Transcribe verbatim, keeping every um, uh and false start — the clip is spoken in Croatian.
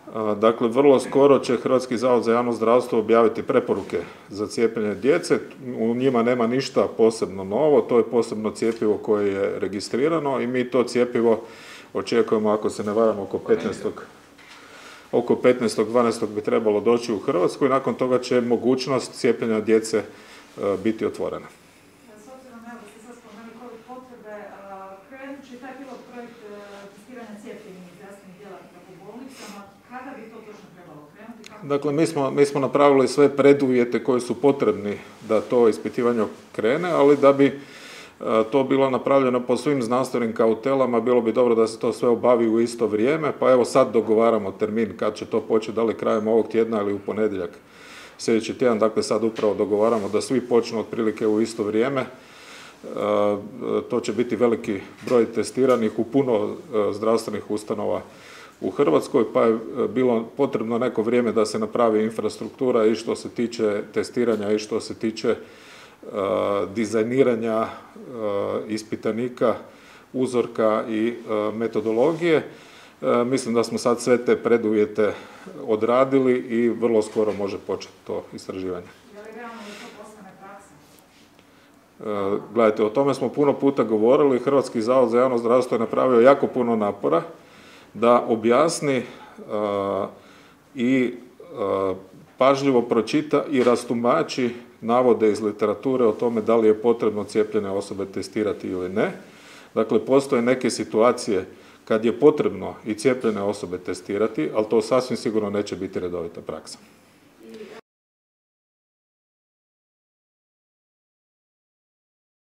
Dakle, vrlo skoro će Hrvatski zavod za javno zdravstvo objaviti preporuke za cijepljenje djece. U njima nema ništa posebno novo, to je posebno cjepivo koje je registrirano i mi to cjepivo očekujemo, ako se ne varam, oko petnaestog oko petnaestog dvanaestog bi trebalo doći u Hrvatsku i nakon toga će mogućnost cijepljenja djece biti otvorena. S obzirom da ste sad spomenuli COVID potrebe, krenut će taj pilot projekt testiranja cijepljenih zdravstvenih djelatnika u bolnicama. Kada bi to točno trebalo krenuti? Dakle, mi smo, mi smo napravili sve preduvjete koji su potrebni da to ispitivanje krene, ali da bi to bilo napravljeno po svim znanstvenim kautelama, bilo bi dobro da se to sve obavi u isto vrijeme, pa evo sad dogovaramo termin kad će to početi, da li krajem ovog tjedna ili u ponedjeljak sljedeći tjedan, dakle sad upravo dogovaramo da svi počnu otprilike u isto vrijeme. To će biti veliki broj testiranih u puno zdravstvenih ustanova u Hrvatskoj, pa je bilo potrebno neko vrijeme da se napravi infrastruktura i što se tiče testiranja i što se tiče dizajniranja ispitanika, uzorka i metodologije. Mislim da smo sad sve te preduvjete odradili i vrlo skoro može početi to istraživanje. Je li realno da to postane praksa? Gledajte, o tome smo puno puta govorili. Hrvatski zavod za javno zdravstvo je napravio jako puno napora da objasni i pažljivo pročita i rastumači navode iz literature o tome da li je potrebno cijepljene osobe testirati ili ne. Dakle, postoje neke situacije kad je potrebno i cijepljene osobe testirati, ali to sasvim sigurno neće biti redovita praksa.